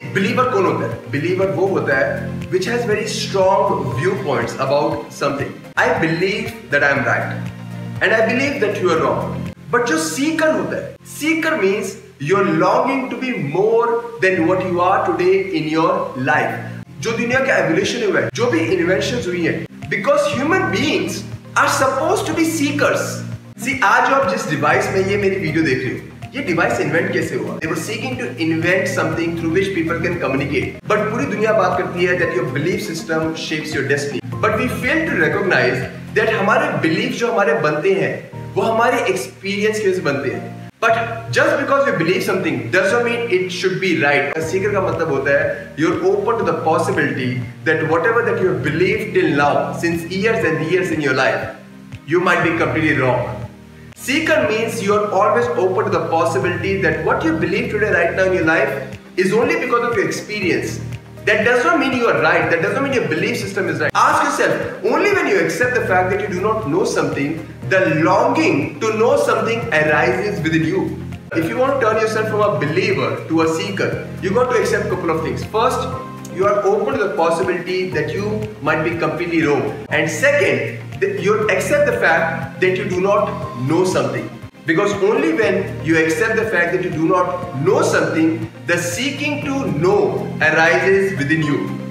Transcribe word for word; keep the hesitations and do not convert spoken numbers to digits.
Believer कौन होता है? बिलीवर वो होता है which has very strong viewpoints about something. I believe that I am right and I believe that you are wrong. But जो seeker होता है, seeker means you're longing to be more than what you are today in your life. जो दुनिया का evolution हुआ है, जो भी inventions हुई हैं, because human beings are supposed to be seekers. See, आज आप जिस डिवाइस में ये मेरी वीडियो देख रहे हो, ये डिवाइस इन्वेंट कैसे हुआ? They were seeking to invent something through which people can communicate. But पूरी दुनिया बात करती है that your belief system shapes your destiny. But we fail to recognize that हमारे beliefs जो हमारे बनते हैं, वो हमारे experience की वजह से बनते हैं. But just because we believe something doesn't mean it should be right. A seeker का मतलब होता है you're open to the possibility that whatever that you have believed till now, since years and years in your life, you might be completely wrong. Seeker means you're always open to the possibility that what you believe today right now in your life is only because of your experience. That does not mean you are right. That doesn't mean your belief system is right. Ask yourself, only when you accept the fact that you do not know something, the longing to know something arises within you. If you want to turn yourself from a believer to a seeker, you got to accept a couple of things. First, you are open to the possibility that you might be completely wrong. And second, you accept the fact that you do not know something. Because only when you accept the fact that you do not know something, the seeking to know arises within you.